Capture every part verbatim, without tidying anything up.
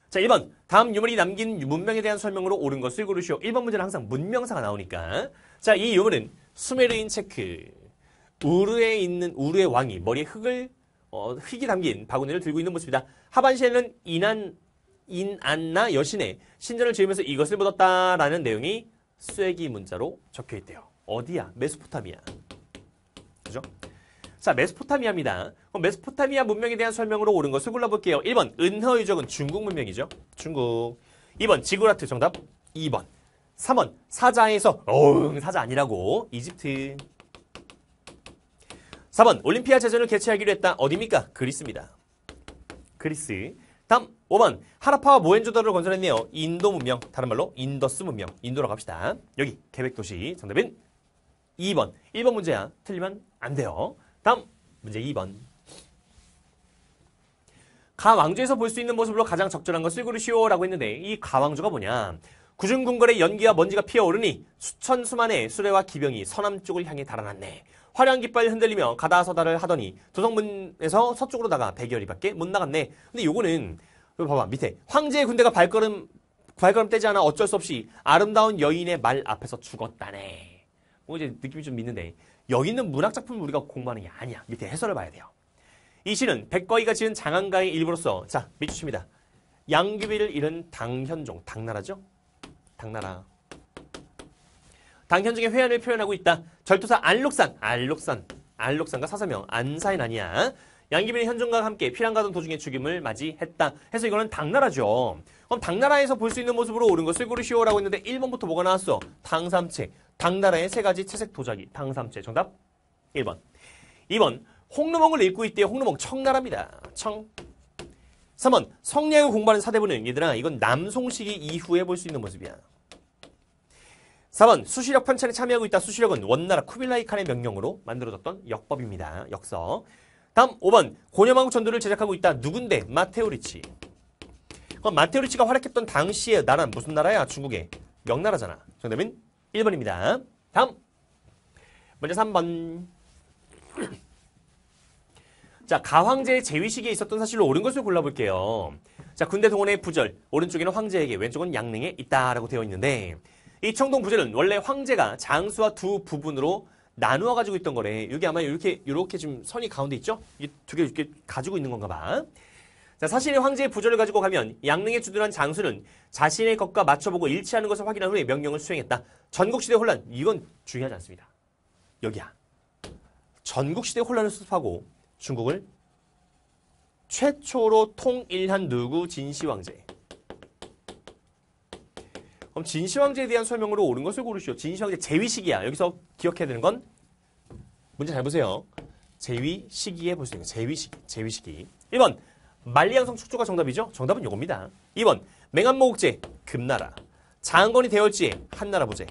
자, 일 번. 다음 유물이 남긴 문명에 대한 설명으로 옳은 것을 고르시오. 일 번 문제는 항상 문명사가 나오니까. 자, 이 유물은 수메르인 체크. 우르에 있는 우르의 왕이 머리에 흙을 어, 흙이 담긴 바구니를 들고 있는 모습이다. 하반시에는 인안 인안나 여신의 신전을 지으면서 이것을 묻었다라는 내용이 쐐기 문자로 적혀 있대요. 어디야? 메소포타미아. 그죠? 자, 메소포타미아입니다. 그럼 메소포타미아 문명에 대한 설명으로 옳은 것을 골라볼게요. 일 번, 은허유적은 중국 문명이죠. 중국. 이 번, 지구라트 정답. 이 번. 삼 번, 사자에서, 어흥, 사자 아니라고. 이집트. 사 번, 올림피아 제전을 개최하기로 했다. 어디입니까? 그리스입니다. 그리스. 다음, 오 번, 하라파와 모헨조다로를 건설했네요. 인도 문명, 다른 말로 인더스 문명. 인도로 갑시다. 여기, 계획도시. 정답은 이 번. 일 번 문제야. 틀리면 안 돼요. 다음 문제 이 번. 가왕조에서 볼 수 있는 모습으로 가장 적절한 것을 고르시오 라고 했는데 이 가왕조가 뭐냐. 구중궁궐의 연기와 먼지가 피어오르니 수천 수만의 수레와 기병이 서남 쪽을 향해 달아났네. 화려한 깃발 흔들리며 가다서다를 하더니 도성문에서 서쪽으로 나가 백여리밖에 못 나갔네. 근데 요거는 봐봐 밑에 황제의 군대가 발걸음 발걸음 떼지 않아 어쩔 수 없이 아름다운 여인의 말 앞에서 죽었다네. 뭐 이제 느낌이 좀 있는데 여기 있는 문학작품을 우리가 공부하는 게 아니야. 밑에 해설을 봐야 돼요. 이 시는 백거이가 지은 장안가의 일부로서 자, 밑주십니다. 양귀비를 잃은 당현종, 당나라죠? 당나라. 당현종의 회한을 표현하고 있다. 절투사 안록산, 안록산, 안록산과 사사명, 안사인 아니야. 양귀비는 현종과 함께 피랑 가던 도중에 죽임을 맞이했다. 해서 이거는 당나라죠. 그럼 당나라에서 볼 수 있는 모습으로 옳은 것을 고르시오라고 했는데 일 번부터 뭐가 나왔어? 당삼채. 당나라의 세 가지 채색 도자기. 당삼채. 정답 일 번. 이 번. 홍루몽을 읽고 있대요. 홍루몽 청나라입니다. 청. 삼 번. 성리학을 공부하는 사대부는 얘들아 이건 남송시기 이후에 볼 수 있는 모습이야. 사 번. 수시력 편찬에 참여하고 있다. 수시력은 원나라 쿠빌라이 칸의 명령으로 만들어졌던 역법입니다. 역서. 다음 오 번. 고려망국 전도를 제작하고 있다. 누군데? 마테오리치. 그럼 마테오리치가 활약했던 당시의 나라는 무슨 나라야? 중국의 명나라잖아. 정답은 일 번입니다. 다음 문제 삼 번. 자, 가황제의 재위식에 있었던 사실로 옳은 것을 골라볼게요. 자, 군대 동원의 부절, 오른쪽에는 황제에게, 왼쪽은 양릉에 있다라고 되어 있는데 이 청동 부절은 원래 황제가 장수와 두 부분으로 나누어 가지고 있던 거래. 여기 아마 이렇게 이렇게 지금 선이 가운데 있죠? 이게 두 개 이렇게 가지고 있는 건가 봐. 자, 사실의 황제의 부절을 가지고 가면 양릉에 주둔한 장수는 자신의 것과 맞춰보고 일치하는 것을 확인한 후에 명령을 수행했다. 전국시대 혼란, 이건 중요하지 않습니다. 여기야. 전국시대 혼란을 수습하고 중국을 최초로 통일한 누구? 진시황제. 그럼 진시황제에 대한 설명으로 옳은 것을 고르시오. 진시황제 재위시기야. 여기서 기억해야 되는 건 문제 잘 보세요. 재위시기에 볼 수 있는 재위시기. 재위시기. 일 번. 만리양성 축조가 정답이죠? 정답은 요겁니다. 이 번. 맹한모국제 금나라. 장건이 대열지에 한나라 부제.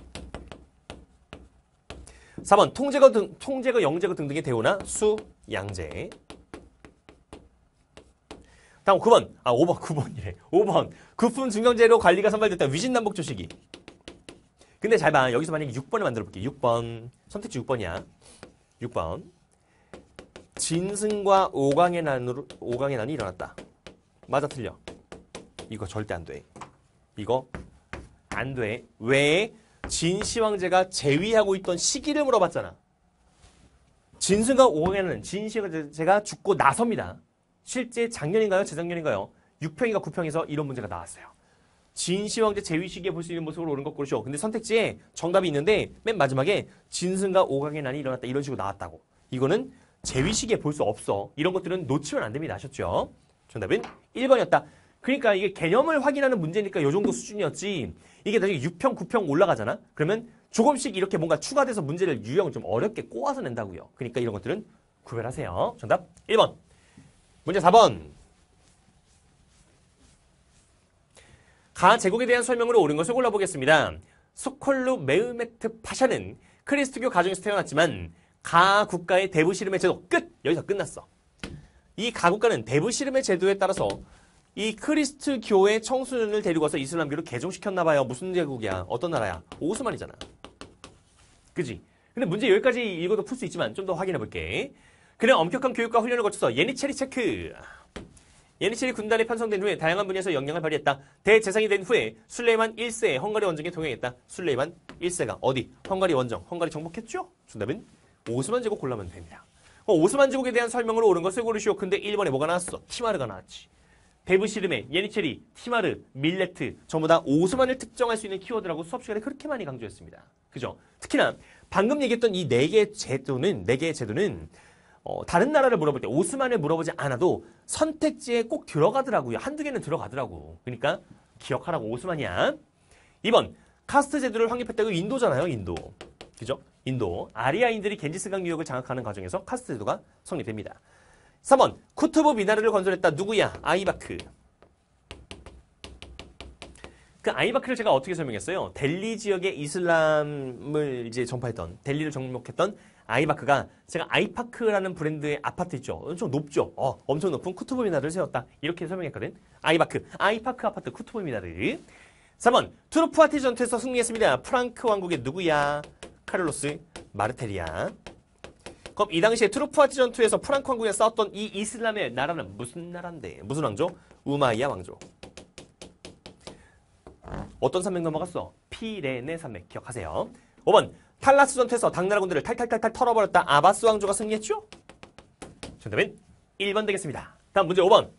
사 번. 통제거 등 통제거 영제거 등등의 대우나 수 양제. 다음 구 번. 아, 오 번. 구 번이래. 오 번. 국품 중경제로 관리가 선발됐다. 위진남북조 시기. 근데 잘 봐. 여기서 만약에 육 번을 만들어 볼게. 육 번. 선택지 육 번이야. 육 번. 진승과 오강의 난으로 오강의 난이 일어났다. 맞아 틀려? 이거 절대 안 돼. 이거 안 돼. 왜? 진시황제가 재위하고 있던 시기를 물어봤잖아. 진승과 오강의 난은 진시황제가 죽고 나서입니다. 실제 작년인가요? 재작년인가요? 육 평인가 구 평에서 이런 문제가 나왔어요. 진시황제 재위 시기에 볼 수 있는 모습으로 옳은 것 고르시오. 근데 선택지에 정답이 있는데 맨 마지막에 진승과 오강의 난이 일어났다. 이런 식으로 나왔다고. 이거는 재위 시기에 볼 수 없어. 이런 것들은 놓치면 안 됩니다. 아셨죠? 정답은 일 번이었다. 그러니까 이게 개념을 확인하는 문제니까 이 정도 수준이었지. 이게 나중에 육 평, 구 평 올라가잖아? 그러면 조금씩 이렇게 뭔가 추가돼서 문제를 유형을 좀 어렵게 꼬아서 낸다고요. 그러니까 이런 것들은 구별하세요. 정답 일 번. 문제 사 번. 가 제국에 대한 설명으로 옳은 것을 골라보겠습니다. 소콜루 메흐메트 파샤는 크리스트교 가정에서 태어났지만 가 국가의 대부시름의 제도 끝! 여기서 끝났어. 이 가 국가는 대부시름의 제도에 따라서 이 크리스트교의 청소년을 데리고 와서 이슬람교를 개종시켰나봐요. 무슨 제국이야? 어떤 나라야? 오스만이잖아. 그지? 근데 문제 여기까지 읽어도 풀 수 있지만 좀 더 확인해볼게. 그는 엄격한 교육과 훈련을 거쳐서 예니체리 체크. 예니체리 군단이 편성된 후에 다양한 분야에서 영향을 발휘했다. 대재상이 된 후에 술레이만 일 세의 헝가리 원정에 동행했다. 술레이만 일 세가 어디? 헝가리 원정. 헝가리 정복했죠? 정답은 오스만 제국 골라면 됩니다. 어, 오스만 제국에 대한 설명으로 옳은 것을 고르시오. 근데 일 번에 뭐가 나왔어? 티마르가 나왔지. 베브시르메, 예니체리, 티마르, 밀레트 전부 다 오스만을 특정할 수 있는 키워드라고 수업 시간에 그렇게 많이 강조했습니다. 그죠? 특히나 방금 얘기했던 이 네 개의 제도는 네 개의 제도는 어, 다른 나라를 물어볼 때 오스만을 물어보지 않아도 선택지에 꼭 들어가더라고요. 한두 개는 들어가더라고. 그러니까 기억하라고 오스만이야. 이 번 카스트 제도를 확립했다고 인도잖아요. 인도. 그죠? 인도. 아리아인들이 겐지스강 유역을 장악하는 과정에서 카스트 제도가 성립됩니다. 삼 번 쿠투브 미나르를 건설했다. 누구야? 아이바크. 그 아이바크를 제가 어떻게 설명했어요? 델리 지역의 이슬람을 이제 전파했던, 델리를 정복했던 아이바크가 제가 아이파크라는 브랜드의 아파트 있죠? 엄청 높죠? 어, 엄청 높은 쿠투브 미나르를 세웠다. 이렇게 설명했거든. 아이바크, 아이파크 아파트 쿠투브 미나르. 사 번 투르푸아티 전투에서 승리했습니다. 프랑크 왕국의 누구야? 카를로스 마르텔이야. 그럼 이 당시에 투르푸아티 전투에서 프랑크 왕국에 싸웠던 이 이슬람의 나라는 무슨 나라인데? 무슨 왕조? 우마이야 왕조. 어떤 산맥 넘어갔어? 피레네 산맥 기억하세요. 오 번 탈라스 전투에서 당나라 군대를 탈탈탈탈 털어버렸다. 아바스 왕조가 승리했죠? 정답은 일 번 되겠습니다. 다음 문제 오 번